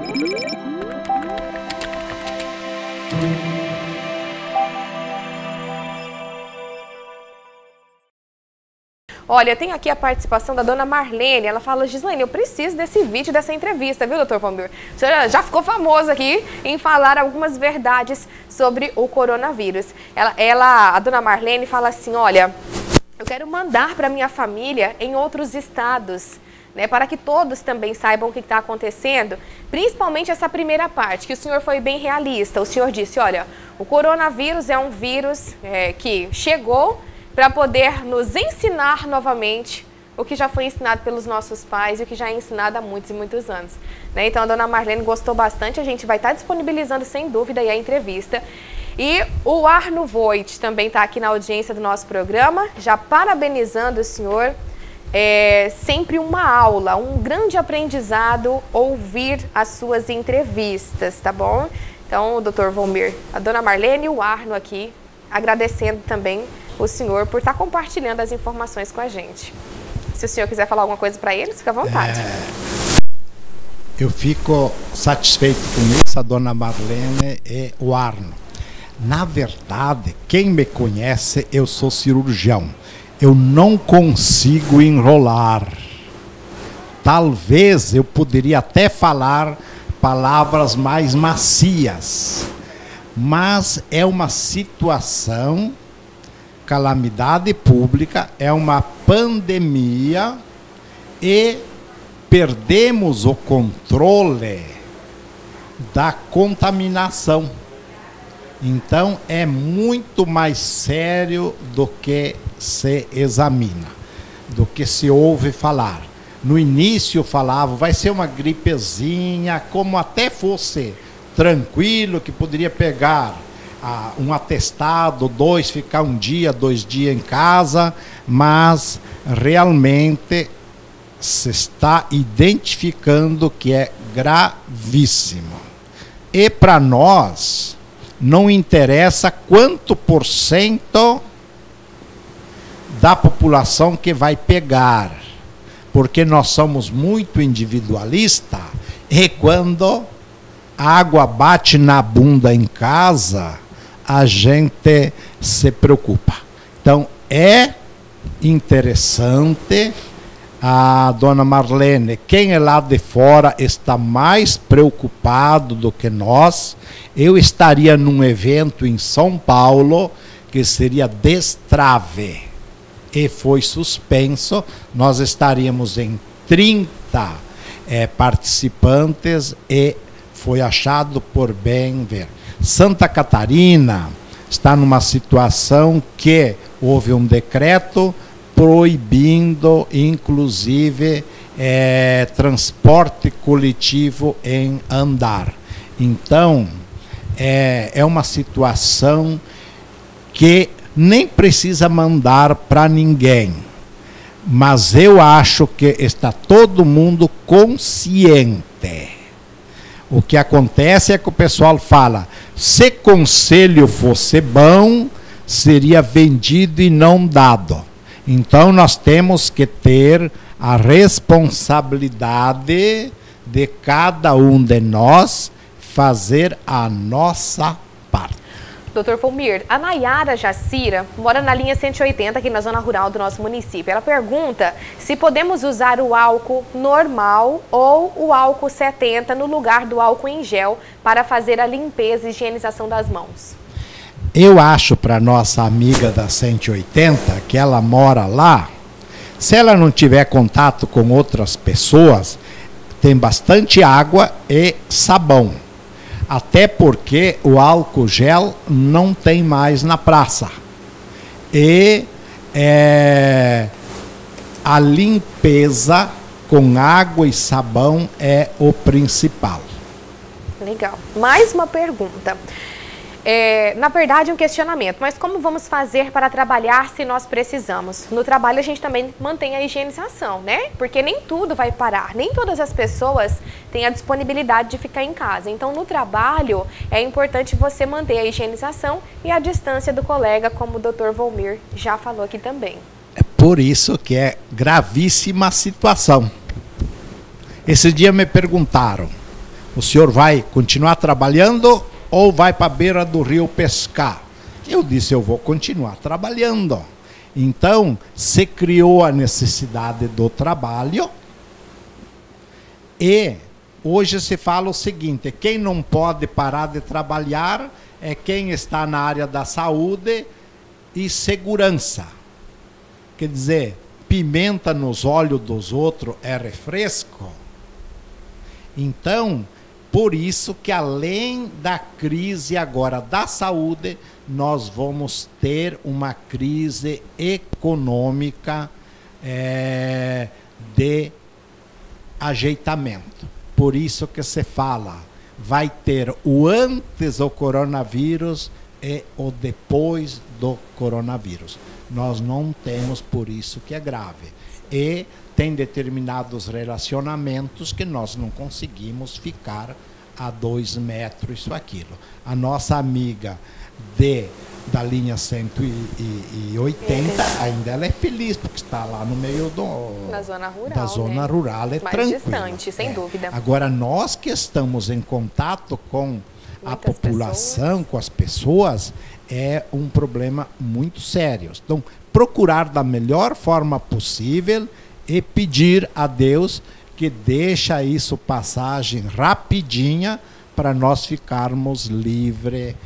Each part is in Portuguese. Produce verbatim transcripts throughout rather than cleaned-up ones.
Olha, tem aqui a participação da dona Marlene. Ela fala: Gislaine, eu preciso desse vídeo, dessa entrevista, viu, doutor Valmir? O senhor já ficou famoso aqui em falar algumas verdades sobre o coronavírus. Ela, ela, a dona Marlene fala assim: olha, eu quero mandar para minha família em outros estados, né, para que todos também saibam o que está acontecendo, principalmente essa primeira parte, que o senhor foi bem realista. O senhor disse: olha, o coronavírus é um vírus é, que chegou para poder nos ensinar novamente o que já foi ensinado pelos nossos pais e o que já é ensinado há muitos e muitos anos. Né? Então a dona Marlene gostou bastante, a gente vai estar disponibilizando sem dúvida aí a entrevista. E o Arno Voigt também está aqui na audiência do nosso programa, já parabenizando o senhor. É sempre uma aula, um grande aprendizado ouvir as suas entrevistas, tá bom? Então, o doutor Valmir, a dona Marlene e o Arno aqui, agradecendo também o senhor por estar compartilhando as informações com a gente. Se o senhor quiser falar alguma coisa para eles, fica à vontade. É, eu fico satisfeito com isso, a dona Marlene e o Arno. Na verdade, quem me conhece, eu sou cirurgião. Eu não consigo enrolar. Talvez eu poderia até falar palavras mais macias, mas é uma situação, calamidade pública, é uma pandemia e perdemos o controle da contaminação. Então é muito mais sério do que se examina, do que se ouve falar. No início falava, vai ser uma gripezinha, como até fosse tranquilo, que poderia pegar ah, um atestado, dois, ficar um dia, dois dias em casa, mas realmente se está identificando que é gravíssimo. E para nós, não interessa quanto por cento da população que vai pegar, porque nós somos muito individualistas e quando a água bate na bunda em casa, a gente se preocupa. Então é interessante, a dona Marlene, quem é lá de fora está mais preocupado do que nós. Eu estaria num evento em São Paulo que seria Destrave e foi suspenso. Nós estaríamos em trinta é, participantes e foi achado por bem ver. Santa Catarina está numa situação que houve um decreto proibindo, inclusive, é, transporte coletivo em andar. Então, é, é uma situação que nem precisa mandar para ninguém. Mas eu acho que está todo mundo consciente. O que acontece é que o pessoal fala, se conselho fosse bom, seria vendido e não dado. Então nós temos que ter a responsabilidade de cada um de nós fazer a nossa parte. doutor Valmir, a Nayara Jacira mora na linha cento e oitenta, aqui na zona rural do nosso município. Ela pergunta se podemos usar o álcool normal ou o álcool setenta no lugar do álcool em gel para fazer a limpeza e higienização das mãos. Eu acho para nossa amiga da cento e oitenta, que ela mora lá, se ela não tiver contato com outras pessoas, tem bastante água e sabão. Até porque o álcool gel não tem mais na praça. E é, a limpeza com água e sabão é o principal. Legal. Mais uma pergunta. É, na verdade, um questionamento, mas como vamos fazer para trabalhar se nós precisamos? No trabalho a gente também mantém a higienização, né? Porque nem tudo vai parar, nem todas as pessoas têm a disponibilidade de ficar em casa. Então, no trabalho, é importante você manter a higienização e a distância do colega, como o doutor Valmir já falou aqui também. É por isso que é gravíssima a situação. Esse dia me perguntaram, o senhor vai continuar trabalhando ou vai para a beira do rio pescar? Eu disse, eu vou continuar trabalhando. Então, se criou a necessidade do trabalho e hoje se fala o seguinte, quem não pode parar de trabalhar é quem está na área da saúde e segurança. Quer dizer, pimenta nos olhos dos outros é refresco. Então, por isso que além da crise agora da saúde, nós vamos ter uma crise econômica é, de ajeitamento. Por isso que se fala, vai ter o antes do coronavírus e o depois do coronavírus. Nós não temos, por isso que é grave. E tem determinados relacionamentos que nós não conseguimos ficar a dois metros, isso, aquilo. A nossa amiga de, da linha cento e oitenta, ainda ela é feliz, porque está lá no meio do, da zona rural, da zona né? rural, é mais tranquilo. distante, sem é. dúvida. Agora, nós que estamos em contato com a Muitas população, pessoas. com as pessoas, é um problema muito sério. Então, procurar da melhor forma possível e pedir a Deus que deixa isso passagem rapidinha para nós ficarmos livres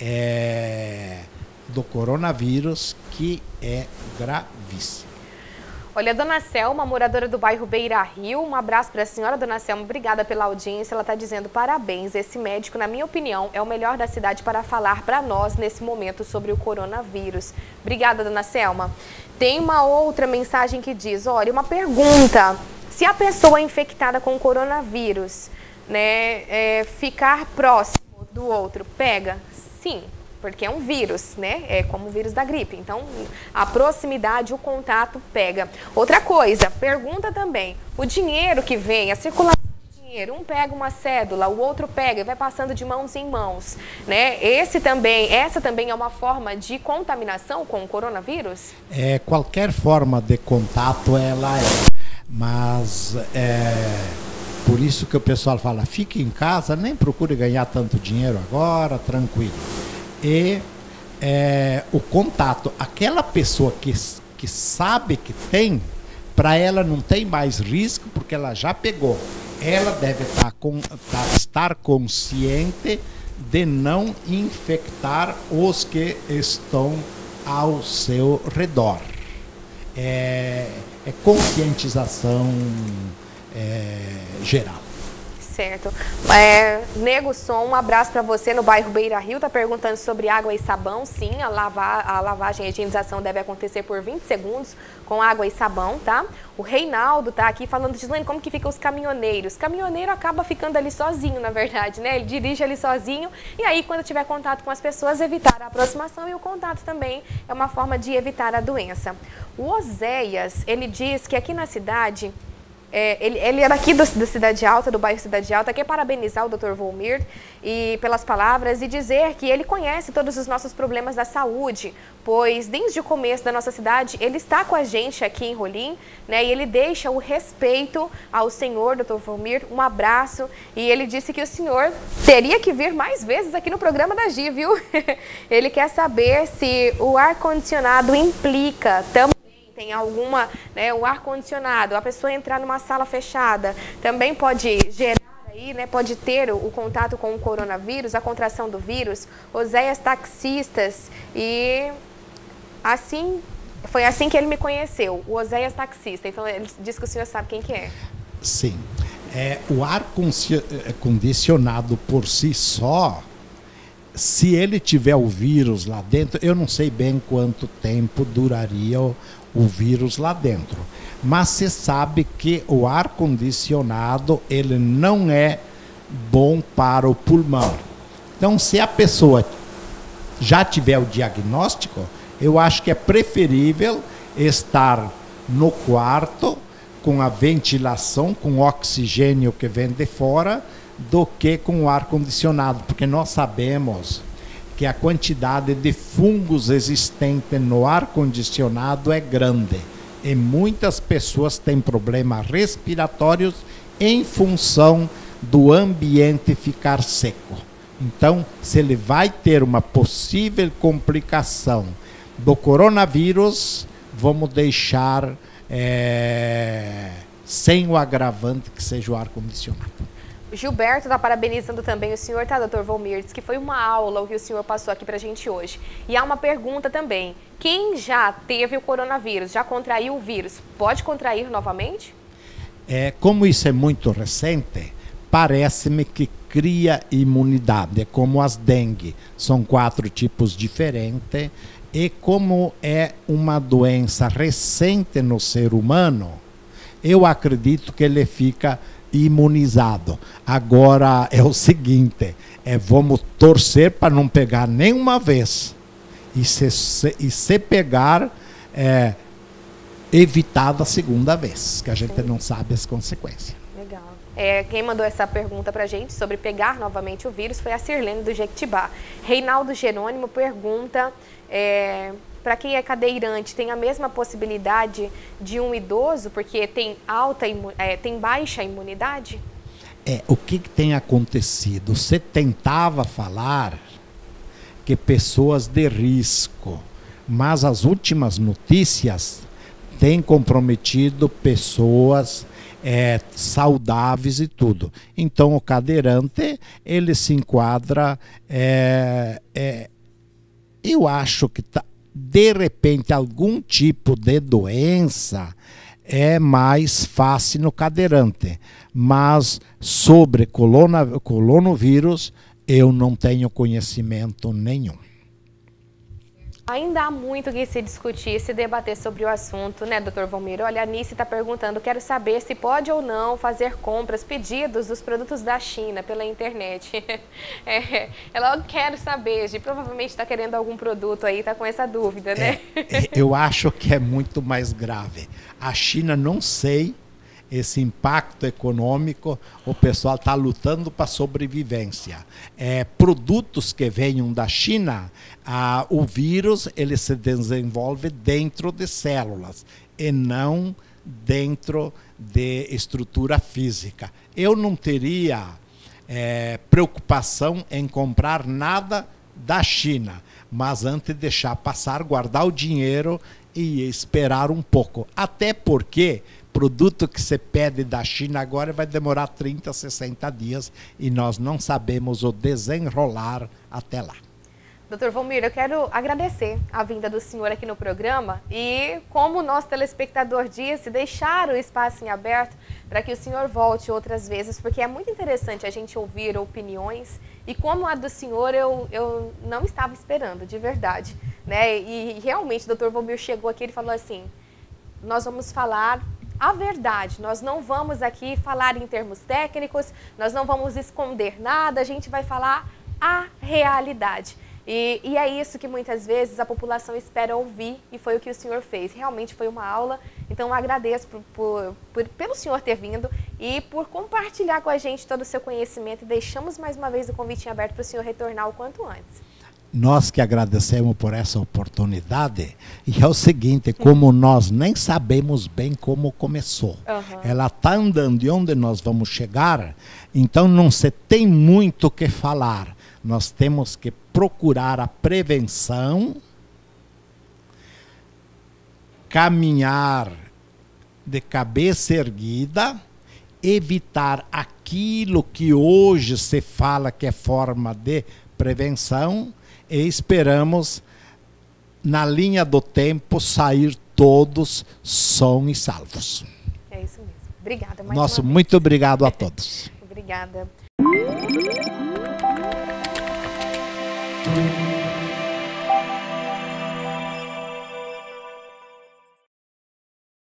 é, do coronavírus, que é gravíssimo. Olha, a dona Selma, moradora do bairro Beira Rio, um abraço para a senhora, dona Selma, obrigada pela audiência. Ela está dizendo parabéns, esse médico, na minha opinião, é o melhor da cidade para falar para nós nesse momento sobre o coronavírus. Obrigada, dona Selma. Tem uma outra mensagem que diz, olha, uma pergunta, se a pessoa infectada com o coronavírus, né, é, ficar próximo do outro, pega? Sim. Porque é um vírus, né? É como o vírus da gripe. Então, a proximidade, o contato pega. Outra coisa, pergunta também. O dinheiro que vem, a circulação de dinheiro, um pega uma cédula, o outro pega e vai passando de mãos em mãos, né? Esse também, essa também é uma forma de contaminação com o coronavírus? É, qualquer forma de contato ela é. Mas é por isso que o pessoal fala, fique em casa, nem procure ganhar tanto dinheiro agora, tranquilo. E é, o contato, aquela pessoa que, que sabe que tem, para ela não tem mais risco, porque ela já pegou. Ela deve tá com, tá, estar consciente de não infectar os que estão ao seu redor. É, é conscientização é, geral. Certo. É, Nego Som, um abraço para você no bairro Beira Rio, tá perguntando sobre água e sabão. Sim, a, lava, a lavagem e a higienização deve acontecer por vinte segundos com água e sabão, tá? O Reinaldo tá aqui falando, Gislaine, como que ficam os caminhoneiros? Caminhoneiro acaba ficando ali sozinho, na verdade, né? Ele dirige ali sozinho e aí quando tiver contato com as pessoas, evitar a aproximação, e o contato também é uma forma de evitar a doença. O Oséias, ele diz que aqui na cidade... É, ele, ele é daqui do, da Cidade Alta, do bairro Cidade Alta, quer parabenizar o doutor Volmir e, pelas palavras e dizer que ele conhece todos os nossos problemas da saúde, pois desde o começo da nossa cidade ele está com a gente aqui em Rolim, né, e ele deixa o respeito ao senhor, doutor Volmir, um abraço, e ele disse que o senhor teria que vir mais vezes aqui no programa da Gi, viu? Ele quer saber se o ar-condicionado implica também. Tem alguma, né, o ar-condicionado, a pessoa entrar numa sala fechada, também pode gerar aí, né, pode ter o, o contato com o coronavírus, a contração do vírus. Oséias taxistas, e assim, foi assim que ele me conheceu, o Oséias taxista, então ele diz que o senhor sabe quem que é. Sim, é, o ar-condicionado por si só, se ele tiver o vírus lá dentro, eu não sei bem quanto tempo duraria o, o vírus lá dentro. Mas se sabe que o ar-condicionado, ele não é bom para o pulmão. Então, se a pessoa já tiver o diagnóstico, eu acho que é preferível estar no quarto, com a ventilação, com o oxigênio que vem de fora, do que com o ar-condicionado, porque nós sabemos que a quantidade de fungos existente no ar-condicionado é grande e muitas pessoas têm problemas respiratórios em função do ambiente ficar seco. Então, se ele vai ter uma possível complicação do coronavírus, vamos deixar é, sem o agravante que seja o ar-condicionado. Gilberto está parabenizando também o senhor, tá, doutor Volmir? Diz que foi uma aula o que o senhor passou aqui para a gente hoje. E há uma pergunta também. Quem já teve o coronavírus, já contraiu o vírus, pode contrair novamente? É, como isso é muito recente, parece-me que cria imunidade, é como as dengue. São quatro tipos diferentes. E como é uma doença recente no ser humano, eu acredito que ele fica imunizado. Agora é o seguinte, é, vamos torcer para não pegar nenhuma vez. E se, se, e se pegar, é, evitar da segunda vez, que a gente Sim. não sabe as consequências. Legal. É, quem mandou essa pergunta para a gente sobre pegar novamente o vírus foi a Sirlene do Jequitibá. Reinaldo Jerônimo pergunta... É, para quem é cadeirante, tem a mesma possibilidade de um idoso, porque tem, alta, é, tem baixa imunidade? É, o que, que tem acontecido? Você tentava falar que pessoas de risco, mas as últimas notícias têm comprometido pessoas é, saudáveis e tudo. Então o cadeirante, ele se enquadra, é, é, eu acho que tá, de repente algum tipo de doença é mais fácil no cadeirante, mas sobre corona, coronavírus eu não tenho conhecimento nenhum. Ainda há muito que se discutir, se debater sobre o assunto, né, doutor Volmir? Olha, a Anice está perguntando, quero saber se pode ou não fazer compras, pedidos dos produtos da China pela internet. É, ela quer saber, Gi, provavelmente está querendo algum produto aí, está com essa dúvida, né? É, eu acho que é muito mais grave. A China, não sei, esse impacto econômico, o pessoal está lutando para a sobrevivência. É, produtos que venham da China, ah, o vírus ele se desenvolve dentro de células e não dentro de estrutura física. Eu não teria é, preocupação em comprar nada da China, mas antes de deixar passar, guardar o dinheiro e esperar um pouco. Até porque produto que você pede da China agora vai demorar trinta, sessenta dias e nós não sabemos o desenrolar até lá. doutor Volmir, eu quero agradecer a vinda do senhor aqui no programa e, como o nosso telespectador disse, deixar o espaço em aberto para que o senhor volte outras vezes, porque é muito interessante a gente ouvir opiniões e como a do senhor eu, eu não estava esperando, de verdade, né? E realmente o doutor Volmir chegou aqui e falou assim, nós vamos falar a verdade, nós não vamos aqui falar em termos técnicos, nós não vamos esconder nada, a gente vai falar a realidade. E, e é isso que muitas vezes a população espera ouvir e foi o que o senhor fez. Realmente foi uma aula, então eu agradeço por, por, por, pelo senhor ter vindo e por compartilhar com a gente todo o seu conhecimento e deixamos mais uma vez o convite aberto para o senhor retornar o quanto antes. Nós que agradecemos por essa oportunidade, e é o seguinte, como nós nem sabemos bem como começou, uhum. ela está andando e onde nós vamos chegar, então não se tem muito o que falar. Nós temos que procurar a prevenção, caminhar de cabeça erguida, evitar aquilo que hoje se fala que é forma de prevenção, e esperamos, na linha do tempo, sair todos sãos e salvos. É isso mesmo. Obrigada mais Nosso uma vez. Muito obrigado a todos. Obrigada.